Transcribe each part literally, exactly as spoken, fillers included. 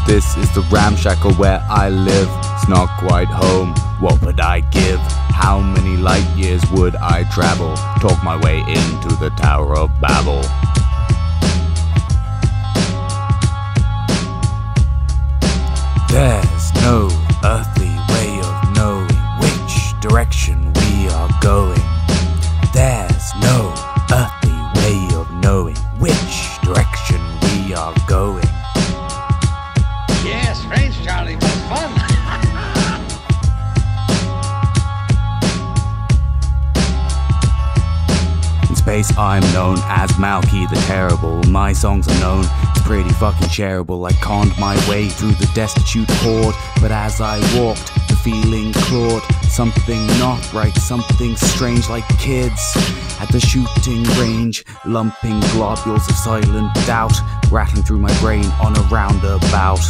This is the ramshackle where I live. It's not quite home, what would I give? How many light years would I travel? Talk my way into the Tower of Babel. There's no earthly way of knowing which direction we are going. There's no earthly way of knowing which direction we are going. Yeah, strange, Charlie, but fun. In space I'm known as Malky the Terrible. My songs are known, it's pretty fucking shareable. I conned my way through the destitute horde, but as I walked, the feeling clawed. Something not right, something strange, like kids at the shooting range, lumping globules of silent doubt, rattling through my brain on a roundabout.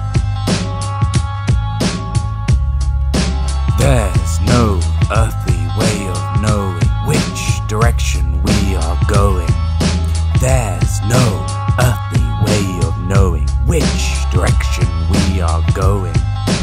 There's no earthly way of knowing which direction we are going. There's no earthly way of knowing which direction we are going.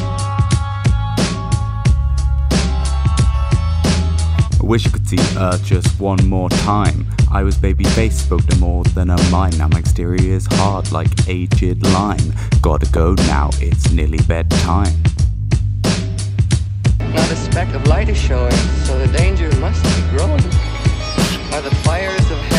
I wish I could see Earth just one more time. I was baby-faced, spoke no more than a mime. Now my exterior is hard like aged lime. Gotta go now, it's nearly bedtime. Not a speck of light is showing, so the danger must be growing. Are the fires of hell